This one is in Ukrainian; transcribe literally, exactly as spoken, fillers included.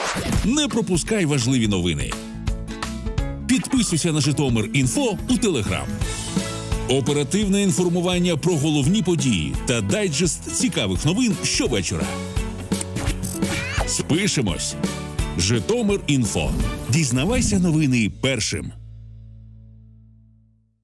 Не пропускай важливі новини. Підписуйся на Житомир.Інфо у Телеграм. Оперативне інформування про головні події та дайджест цікавих новин щовечора. Спишемось. Житомир.Інфо. Дізнавайся новини першим.